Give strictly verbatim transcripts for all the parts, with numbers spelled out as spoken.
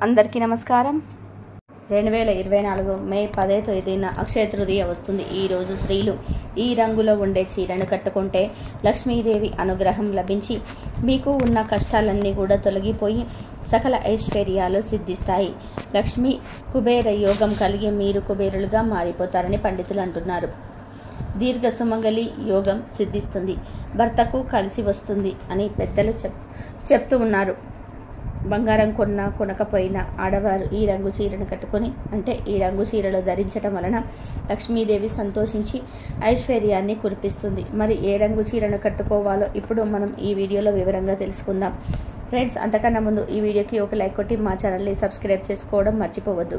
అందరికీ నమస్కారం. రెండు వేల ఇరవై నాలుగు మే పదో తేదీన అక్షయ తృతీయ వస్తుంది. ఈరోజు స్త్రీలు ఈ రంగులో ఉండే చీరను కట్టుకుంటే లక్ష్మీదేవి అనుగ్రహం లభించి మీకు ఉన్న కష్టాలన్నీ కూడా తొలగిపోయి సకల ఐశ్వర్యాలు సిద్ధిస్తాయి. లక్ష్మీ కుబేర యోగం కలిగి మీరు కుబేరులుగా మారిపోతారని పండితులు అంటున్నారు. దీర్ఘ సుమంగళి యోగం సిద్ధిస్తుంది, భర్తకు కలిసి వస్తుంది అని పెద్దలు చెప్ చెప్తూ ఉన్నారు. బంగారం కొన్నా కొనకపోయినా ఆడవారు ఈ రంగు చీరను కట్టుకొని అంటే ఈ రంగు చీరలు ధరించడం వలన లక్ష్మీదేవి సంతోషించి ఐశ్వర్యాన్ని కురిపిస్తుంది. మరి ఏ రంగు చీరను కట్టుకోవాలో ఇప్పుడు మనం ఈ వీడియోలో వివరంగా తెలుసుకుందాం. ఫ్రెండ్స్, అంతకన్నా ముందు ఈ వీడియోకి ఒక లైక్ కొట్టి మా ఛానల్ని సబ్స్క్రైబ్ చేసుకోవడం మర్చిపోవద్దు.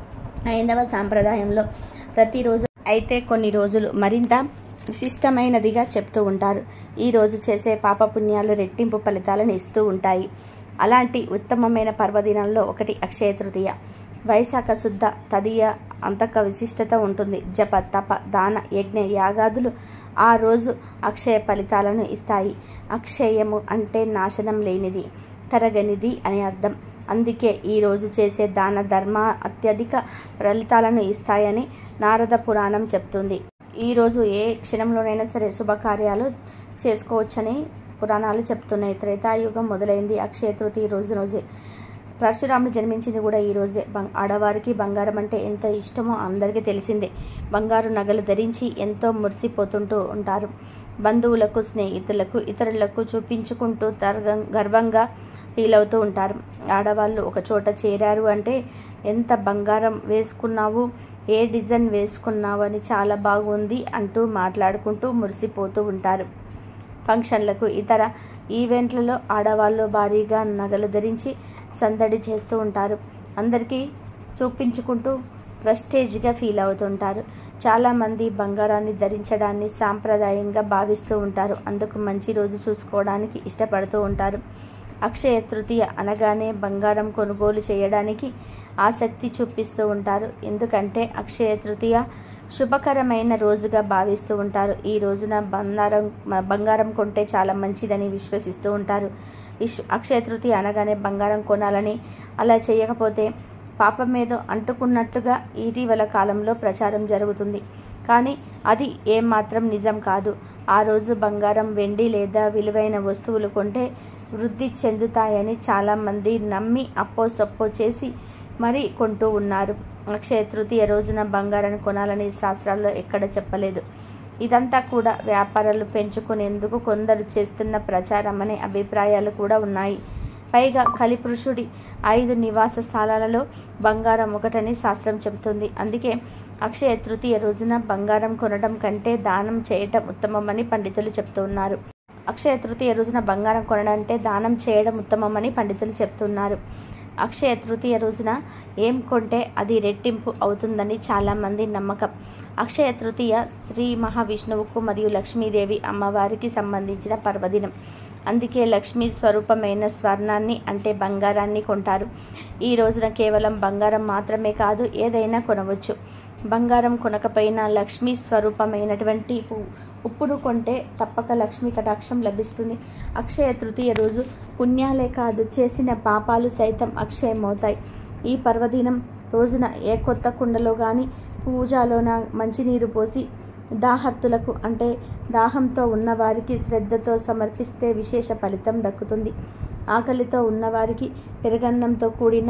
హైందవ సాంప్రదాయంలో ప్రతిరోజు అయితే కొన్ని రోజులు మరింత విశిష్టమైనదిగా చెప్తూ ఉంటారు. ఈరోజు చేసే పాపపుణ్యాలు రెట్టింపు ఫలితాలను ఇస్తూ ఉంటాయి. అలాంటి ఉత్తమమైన పర్వదినాల్లో ఒకటి అక్షయ తృతీయ. వైశాఖ శుద్ధ తదియ అంతక విశిష్టత ఉంటుంది. జప తప దాన యజ్ఞ యాగాదులు ఆ రోజు అక్షయ ఫలితాలను ఇస్తాయి. అక్షయము అంటే నాశనం లేనిది, తరగనిది అని అర్థం. అందుకే ఈరోజు చేసే దాన ధర్మ అత్యధిక ఫలితాలను ఇస్తాయని నారద పురాణం చెప్తుంది. ఈరోజు ఏ క్షణంలోనైనా సరే శుభకార్యాలు చేసుకోవచ్చని పురాణాలు చెప్తున్నాయి. త్రేతాయుగం మొదలైంది అక్షయ తృతీయ రోజు రోజే. పరశురాముడు జన్మించింది కూడా ఈ రోజే. ఆడవారికి బంగారం అంటే ఎంత ఇష్టమో అందరికీ తెలిసిందే. బంగారు నగలు ధరించి ఎంతో మురిసిపోతుంటూ ఉంటారు. బంధువులకు, స్నేహితులకు, ఇతరులకు చూపించుకుంటూ తర్గ గర్వంగా ఫీల్ అవుతూ ఉంటారు. ఆడవాళ్ళు ఒక చోట చేరారు అంటే ఎంత బంగారం వేసుకున్నావు, ఏ డిజైన్ వేసుకున్నావు అని చాలా బాగుంది అంటూ మాట్లాడుకుంటూ మురిసిపోతూ ఉంటారు. ఫంక్షన్లకు, ఇతర ఈవెంట్లలో ఆడవాళ్ళు భారీగా నగలు ధరించి సందడి చేస్తూ ఉంటారు. అందరికీ చూపించుకుంటూ ప్రెస్టేజ్గా ఫీల్ అవుతుంటారు. చాలామంది బంగారాన్ని ధరించడాన్ని సాంప్రదాయంగా భావిస్తూ ఉంటారు. అందుకు మంచి రోజు చూసుకోవడానికి ఇష్టపడుతూ ఉంటారు. అక్షయ తృతీయ అనగానే బంగారం కొనుగోలు చేయడానికి ఆసక్తి చూపిస్తూ ఉంటారు. ఎందుకంటే అక్షయ తృతీయ శుభకరమైన రోజుగా భావిస్తూ ఉంటారు. ఈ రోజున బంగారం బంగారం కొంటే చాలా మంచిదని విశ్వసిస్తూ ఉంటారు. అక్షయ తృతీయ అనగానే బంగారం కొనాలని, అలా చేయకపోతే పాపం మీద అంటుకున్నట్టుగా ఇటీవల కాలంలో ప్రచారం జరుగుతుంది. కానీ అది ఏమాత్రం నిజం కాదు. ఆ రోజు బంగారం, వెండి లేదా విలువైన వస్తువులు కొంటే వృద్ధి చెందుతాయని చాలామంది నమ్మి అప్పో సప్పో చేసి మరీ కొంటూ ఉన్నారు. అక్షయ తృతీయ రోజున బంగారాన్ని కొనాలని శాస్త్రాల్లో ఎక్కడ చెప్పలేదు. ఇదంతా కూడా వ్యాపారాలు పెంచుకునేందుకు కొందరు చేస్తున్న ప్రచారం అనే అభిప్రాయాలు కూడా ఉన్నాయి. పైగా కలిపురుషుడి ఐదు నివాస స్థలాలలో బంగారం ఒకటని శాస్త్రం చెబుతుంది. అందుకే అక్షయ తృతీయ రోజున బంగారం కొనడం కంటే దానం చేయటం ఉత్తమమని పండితులు చెప్తున్నారు. అక్షయ తృతీయ రోజున బంగారం కొనడం అంటే దానం చేయడం ఉత్తమమని పండితులు చెప్తున్నారు. అక్షయ తృతీయ రోజున ఏం కొంటే అది రెట్టింపు అవుతుందని చాలామంది నమ్మకం. అక్షయ తృతీయ శ్రీ మహావిష్ణువుకు మరియు లక్ష్మీదేవి అమ్మవారికి సంబంధించిన పర్వదినం. అందుకే లక్ష్మీ స్వరూపమైన స్వర్ణాన్ని అంటే బంగారాన్ని కొంటారు. ఈ రోజున కేవలం బంగారం మాత్రమే కాదు, ఏదైనా కొనవచ్చు. బంగారం కొనకపోయినా లక్ష్మీ స్వరూపమైనటువంటి ఉప్పును కొంటే తప్పక లక్ష్మీ కటాక్షం లభిస్తుంది. అక్షయ తృతీయ రోజు పుణ్యాలే కాదు, చేసిన పాపాలు సైతం అక్షయమవుతాయి. ఈ పర్వదినం రోజున ఏ కొత్త కుండలో కానీ పూజలోన మంచినీరు పోసి దాహర్తులకు అంటే దాహంతో ఉన్నవారికి శ్రద్ధతో సమర్పిస్తే విశేష ఫలితం దక్కుతుంది. ఆకలితో ఉన్నవారికి పెరుగన్నంతో కూడిన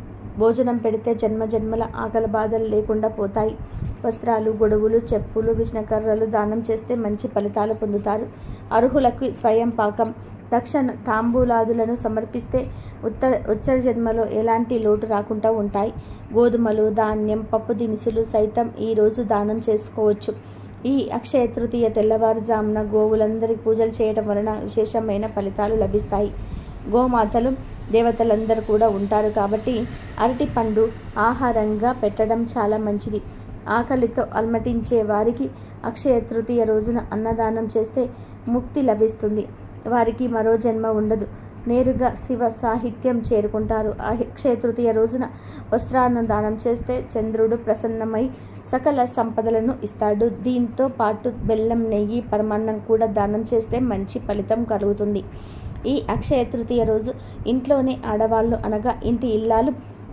భోజనం పెడితే జన్మ జన్మల ఆకలి బాధలు లేకుండా పోతాయి. వస్త్రాలు, గొడుగులు, చెప్పులు, విష్ణకర్రలు దానం చేస్తే మంచి ఫలితాలు పొందుతారు. అర్హులకు స్వయం పాకం, దక్షిణ తాంబూలాదులను సమర్పిస్తే ఉత్తర ఉత్తర జన్మలో ఎలాంటి లోటు రాకుండా ఉంటాయి. గోధుమలు, ధాన్యం, పప్పు దినుసులు సైతం ఈరోజు దానం చేసుకోవచ్చు. ఈ అక్షయ తృతీయ తెల్లవారుజామున గోవులందరికీ పూజలు చేయడం వలన విశేషమైన ఫలితాలు లభిస్తాయి. గోమాతలు దేవతలందరూ కూడా ఉంటారు కాబట్టి అరటి పండు ఆహారంగా పెట్టడం చాలా మంచిది. ఆకలితో అల్మటించే వారికి అక్షయ తృతీయ రోజున అన్నదానం చేస్తే ముక్తి లభిస్తుంది. వారికి మరో జన్మ ఉండదు. నేరుగా శివ సాహిత్యం చేరుకుంటారు. అక్షయ తృతీయ రోజున వస్త్రాలను దానం చేస్తే చంద్రుడు ప్రసన్నమై సకల సంపదలను ఇస్తాడు. దీంతో పాటు బెల్లం, నెయ్యి, పరమాన్నం కూడా దానం చేస్తే మంచి ఫలితం కలుగుతుంది. ఈ అక్షయ తృతీయ రోజు ఇంట్లోనే ఆడవాళ్ళు అనగా ఇంటి ఇల్లాలు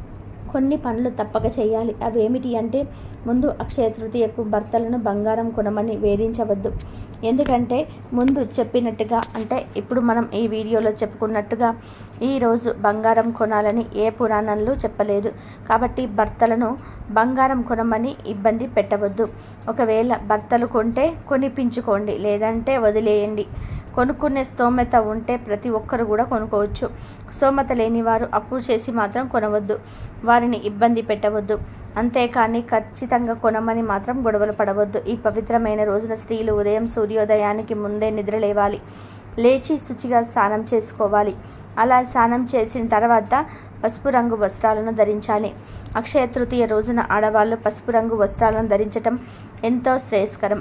కొన్ని పనులు తప్పక చేయాలి. అవేమిటి అంటే, ముందు అక్షయ తృతీయకు భర్తలను బంగారం కొనమని వేధించవద్దు. ఎందుకంటే ముందు చెప్పినట్టుగా, అంటే ఇప్పుడు మనం ఈ వీడియోలో చెప్పుకున్నట్టుగా ఈరోజు బంగారం కొనాలని ఏ పురాణంలో చెప్పలేదు. కాబట్టి భర్తలను బంగారం కొనమని ఇబ్బంది పెట్టవద్దు. ఒకవేళ భర్తలు కొంటే కొనిపించుకోండి, లేదంటే వదిలేయండి. కొనుక్కునే స్తోమత ఉంటే ప్రతి ఒక్కరు కూడా కొనుక్కోవచ్చు. స్తోమత లేని వారు అప్పు చేసి మాత్రం కొనవద్దు, వారిని ఇబ్బంది పెట్టవద్దు. అంతేకాని ఖచ్చితంగా కొనమని మాత్రం గొడవలు పడవద్దు. ఈ పవిత్రమైన రోజున స్త్రీలు ఉదయం సూర్యోదయానికి ముందే నిద్ర లేవాలి. లేచి శుచిగా స్నానం చేసుకోవాలి. అలా స్నానం చేసిన తర్వాత పసుపు రంగు వస్త్రాలను ధరించాలి. అక్షయ తృతీయ రోజున ఆడవాళ్ళు పసుపు రంగు వస్త్రాలను ధరించటం ఎంతో శ్రేయస్కరం.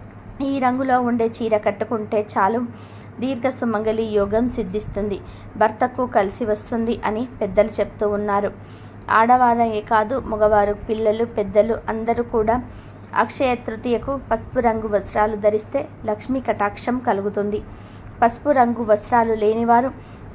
ఈ రంగులో ఉండే చీర కట్టుకుంటే చాలు, దీర్ఘ సుమంగళి యోగం సిద్ధిస్తుంది, భర్తకు కలిసి వస్తుంది అని పెద్దలు చెప్తూ ఉన్నారు. ఆడవారే కాదు, మగవారు, పిల్లలు, పెద్దలు అందరూ కూడా అక్షయ తృతీయకు పసుపు రంగు వస్త్రాలు ధరిస్తే లక్ష్మీ కటాక్షం కలుగుతుంది. పసుపు రంగు వస్త్రాలు లేనివారు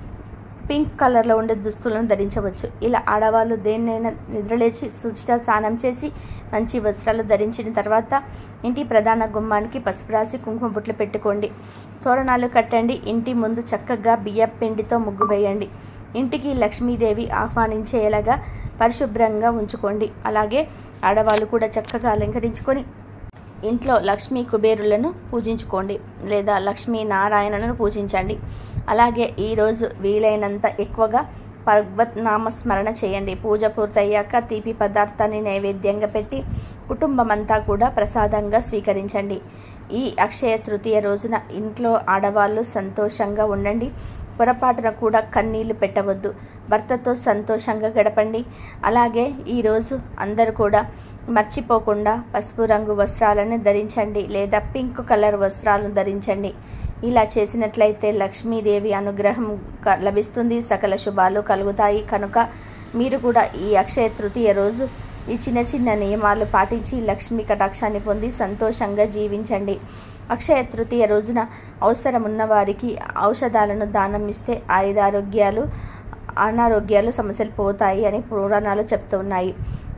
పింక్ కలర్లో ఉండే దుస్తులను ధరించవచ్చు. ఇలా ఆడవాళ్ళు దేన్నైనా నిద్రలేచి శుచిగా స్నానం చేసి మంచి వస్త్రాలు ధరించిన తర్వాత ఇంటి ప్రధాన గుమ్మానికి పసుపు రాసి కుంకుమ బుట్లు పెట్టుకోండి. తోరణాలు కట్టండి. ఇంటి ముందు చక్కగా బియ్యం పిండితో ముగ్గు వేయండి. ఇంటికి లక్ష్మీదేవి ఆహ్వానించేలాగా పరిశుభ్రంగా ఉంచుకోండి. అలాగే ఆడవాళ్ళు కూడా చక్కగా అలంకరించుకొని ఇంట్లో లక్ష్మీ కుబేరులను పూజించుకోండి, లేదా లక్ష్మీ నారాయణను పూజించండి. అలాగే ఈరోజు వీలైనంత ఎక్కువగా భగవత్ నామస్మరణ చేయండి. పూజ పూర్తయ్యాక తీపి పదార్థాన్ని నైవేద్యంగా పెట్టి కుటుంబం అంతా కూడా ప్రసాదంగా స్వీకరించండి. ఈ అక్షయ తృతీయ రోజున ఇంట్లో ఆడవాళ్ళు సంతోషంగా ఉండండి. పొరపాటున కూడా కన్నీళ్లు పెట్టవద్దు. భర్తతో సంతోషంగా గడపండి. అలాగే ఈరోజు అందరూ కూడా మర్చిపోకుండా పసుపు రంగు వస్త్రాలను ధరించండి, లేదా పింక్ కలర్ వస్త్రాలను ధరించండి. ఇలా చేసినట్లయితే లక్ష్మీదేవి అనుగ్రహం లభిస్తుంది, సకల శుభాలు కలుగుతాయి. కనుక మీరు కూడా ఈ అక్షయ తృతీయ రోజు ఈ చిన్న చిన్న నియమాలు పాటించి లక్ష్మీ కటాక్షాన్ని పొంది సంతోషంగా జీవించండి. అక్షయ తృతీయ రోజున అవసరం ఉన్న వారికి ఔషధాలను దానం ఇస్తే ఆయుధారోగ్యాలు, అనారోగ్యాలు సమస్యలు పోతాయి అని పురాణాలు చెప్తున్నాయి.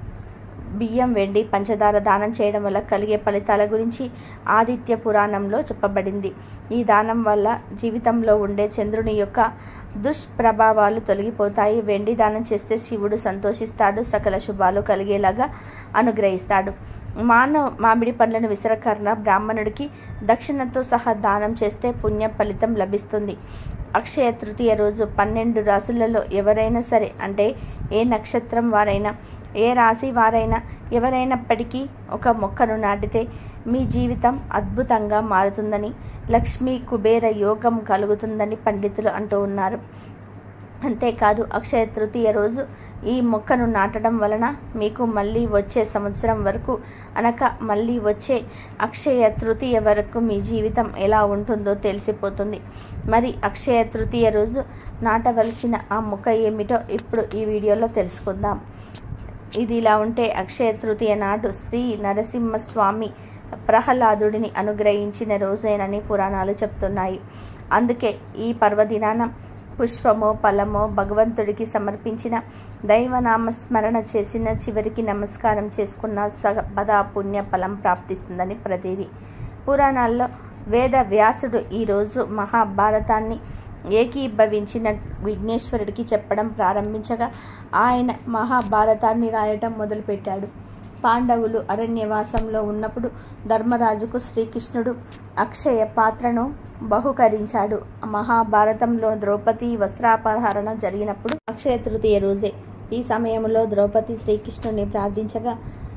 బియ్యం, వెండి, పంచదార దానం చేయడం వల్ల కలిగే ఫలితాల గురించి ఆదిత్య పురాణంలో చెప్పబడింది. ఈ దానం వల్ల జీవితంలో ఉండే చంద్రుని యొక్క దుష్ప్రభావాలు తొలగిపోతాయి. వెండి దానం చేస్తే శివుడు సంతోషిస్తాడు, సకల శుభాలు కలిగేలాగా అనుగ్రహిస్తాడు. మానవ మామిడి పండ్లను విసరకర్ణ బ్రాహ్మణుడికి దక్షిణతో సహా దానం చేస్తే పుణ్య ఫలితం లభిస్తుంది. అక్షయ తృతీయ రోజు పన్నెండు రాశులలో ఎవరైనా సరే, అంటే ఏ నక్షత్రం వారైనా, ఏ రాశి వారైనా, ఎవరైనప్పటికీ ఒక మొక్కను నాటితే మీ జీవితం అద్భుతంగా మారుతుందని, లక్ష్మీ కుబేర యోగం కలుగుతుందని పండితులు అంటూ ఉన్నారు. అంతేకాదు అక్షయ తృతీయ రోజు ఈ మొక్కను నాటడం వలన మీకు మళ్ళీ వచ్చే సంవత్సరం వరకు, అనక మళ్ళీ వచ్చే అక్షయ తృతీయ వరకు మీ జీవితం ఎలా ఉంటుందో తెలిసిపోతుంది. మరి అక్షయ తృతీయ రోజు నాటవలసిన ఆ మొక్క ఏమిటో ఇప్పుడు ఈ వీడియోలో తెలుసుకుందాం. ఇది ఇలా ఉంటే, అక్షయ తృతీయ నాడు శ్రీ నరసింహస్వామి ప్రహ్లాదుడిని అనుగ్రహించిన రోజేనని పురాణాలు చెప్తున్నాయి. అందుకే ఈ పర్వదినాన పుష్పమో ఫలమో భగవంతుడికి సమర్పించిన, దైవనామస్మరణ చేసిన, చివరికి నమస్కారం చేసుకున్న సబదా పుణ్య ఫలం ప్రాప్తిస్తుందని ప్రతీది. పురాణాల్లో వేద వ్యాసుడు ఈరోజు మహాభారతాన్ని ఏకీభవించిన విఘ్నేశ్వరుడికి చెప్పడం ప్రారంభించగా ఆయన మహాభారతాన్ని రాయటం మొదలుపెట్టాడు. పాండవులు అరణ్యవాసంలో ఉన్నప్పుడు ధర్మరాజుకు శ్రీకృష్ణుడు అక్షయ పాత్రను బహుకరించాడు. మహాభారతంలో ద్రౌపది వస్త్రాపహరణ జరిగినప్పుడు అక్షయ తృతీయ రోజే. ఈ సమయంలో ద్రౌపది శ్రీకృష్ణుని ప్రార్థించగా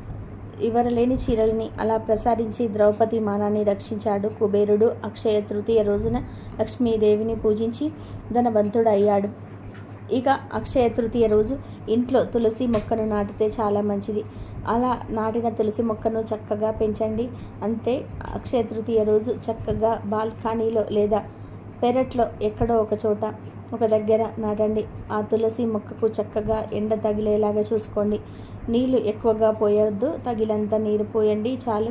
ఇవరలేని చీరలని అలా ప్రసారించి ద్రౌపది మానాన్ని రక్షించాడు కుబేరుడు. అక్షయ తృతీయ రోజున లక్ష్మీదేవిని పూజించి ధనవంతుడయ్యాడు. ఇక అక్షయ తృతీయ రోజు ఇంట్లో తులసి మొక్కను నాటితే చాలా మంచిది. అలా నాటిన తులసి మొక్కను చక్కగా పెంచండి. అంతే, అక్షయ తృతీయ రోజు చక్కగా బాల్కనీలో లేదా పెరట్లో ఎక్కడో ఒక చోట ఒక దగ్గర నాటండి. ఆ తులసి మొక్కకు చక్కగా ఎండ తగిలేలాగా చూసుకోండి. నీళ్లు ఎక్కువగా పోయొద్దు, తగినంత నీరు పోయండి చాలు.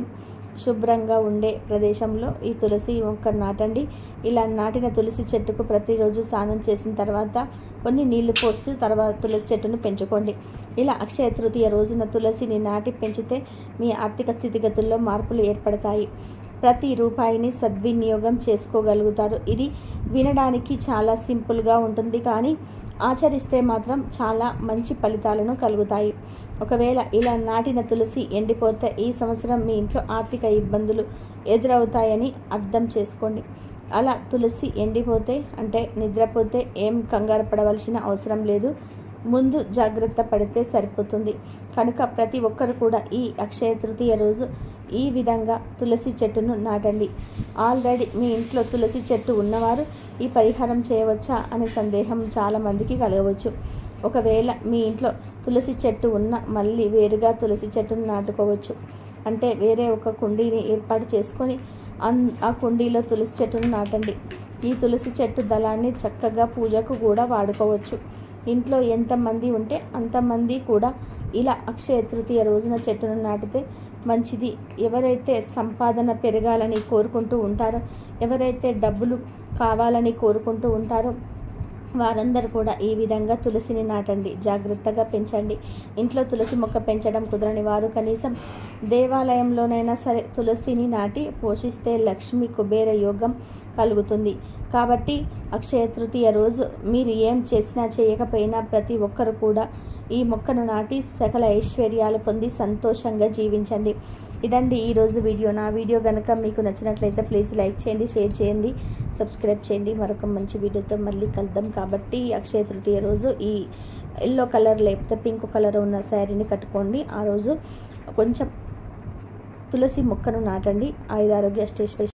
శుభ్రంగా ఉండే ప్రదేశంలో ఈ తులసి మొక్క నాటండి. ఇలా నాటిన తులసి చెట్టుకు ప్రతిరోజు స్నానం చేసిన తర్వాత కొన్ని నీళ్లు పోసి తర్వాత తులసి చెట్టును పెంచుకోండి. ఇలా అక్షయ తృతీయ రోజున తులసిని నాటి పెంచితే మీ ఆర్థిక స్థితిగతుల్లో మార్పులు ఏర్పడతాయి. ప్రతి రూపాయిని సద్వినియోగం చేసుకోగలుగుతారు. ఇది వినడానికి చాలా సింపుల్గా ఉంటుంది, కానీ ఆచరిస్తే మాత్రం చాలా మంచి ఫలితాలను కలుగుతాయి. ఒకవేళ ఇలా నాటిన తులసి ఎండిపోతే ఈ సంవత్సరం మీ ఇంట్లో ఆర్థిక ఇబ్బందులు ఎదురవుతాయని అర్థం చేసుకోండి. అలా తులసి ఎండిపోతే అంటే నిద్రపోతే ఏం కంగారు పడవలసిన అవసరం లేదు. ముందు జాగ్రత్త పడితే సరిపోతుంది. కనుక ప్రతి ఒక్కరు కూడా ఈ అక్షయ తృతీయ రోజు ఈ విధంగా తులసి చెట్టును నాటండి. ఆల్రెడీ మీ ఇంట్లో తులసి చెట్టు ఉన్నవారు ఈ పరిహారం చేయవచ్చా అనే సందేహం చాలామందికి కలగవచ్చు. ఒకవేళ మీ ఇంట్లో తులసి చెట్టు ఉన్న మళ్ళీ వేరుగా తులసి చెట్టును నాటుకోవచ్చు. అంటే వేరే ఒక కుండీని ఏర్పాటు చేసుకొని అన్ ఆ కుండీలో తులసి చెట్టును నాటండి. ఈ తులసి చెట్టు దళాన్ని చక్కగా పూజకు కూడా వాడుకోవచ్చు. ఇంట్లో ఎంతమంది ఉంటే అంతమంది కూడా ఇలా అక్షయ తృతీయ రోజున చెట్టును నాటితే మంచిది. ఎవరైతే సంపాదన పెరగాలని కోరుకుంటూ ఉంటారో, ఎవరైతే డబ్బులు కావాలని కోరుకుంటూ ఉంటారో వారందరూ కూడా ఈ విధంగా తులసిని నాటండి. జాగ్రత్తగా పెంచండి. ఇంట్లో తులసి మొక్క పెంచడం కుదరని వారు కనీసం దేవాలయంలోనైనా సరే తులసిని నాటి పోషిస్తే లక్ష్మి కుబేర యోగం కలుగుతుంది. కాబట్టి అక్షయ తృతీయ రోజు మీరు ఏం చేసినా చేయకపోయినా ప్రతి ఒక్కరు కూడా ఈ మొక్కను నాటి సకల ఐశ్వర్యాలు పొంది సంతోషంగా జీవించండి. ఇదండి ఈరోజు వీడియో. నా వీడియో కనుక మీకు నచ్చినట్లయితే ప్లీజ్ లైక్ చేయండి, షేర్ చేయండి, సబ్స్క్రైబ్ చేయండి. మరొక మంచి వీడియోతో మళ్ళీ కలుద్దాం. కాబట్టి అక్షయ తృతీయ రోజు ఈ ఎల్లో కలర్ లేకపోతే పింక్ కలర్ ఉన్న శారీని కట్టుకోండి. ఆ రోజు కొంచెం తులసి మొక్కను నాటండి. ఆయురారోగ్య అష్టైశ్వర్య